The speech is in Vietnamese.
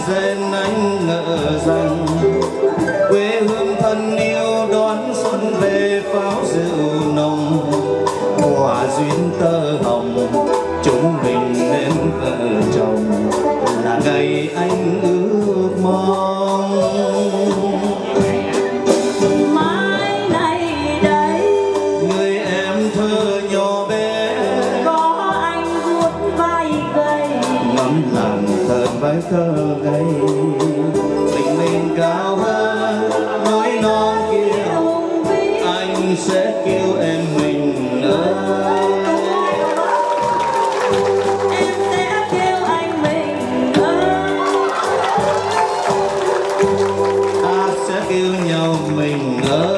rền anh ngỡ rằng quê hương thân yêu đón xuân về pháo rượu nồng, quả duyên tơ hồng chúng mình nên vợ chồng là ngày anh ước mong. Mai này đây người em thơ nhỏ bé có anh vuốt vai gầy, ngắm làng thơ vai thơ gầy, mình cao hơn nói non kia anh sẽ kêu em mình ơi. em sẽ kêu anh mình ơi. Ta sẽ kêu nhau mình ơi.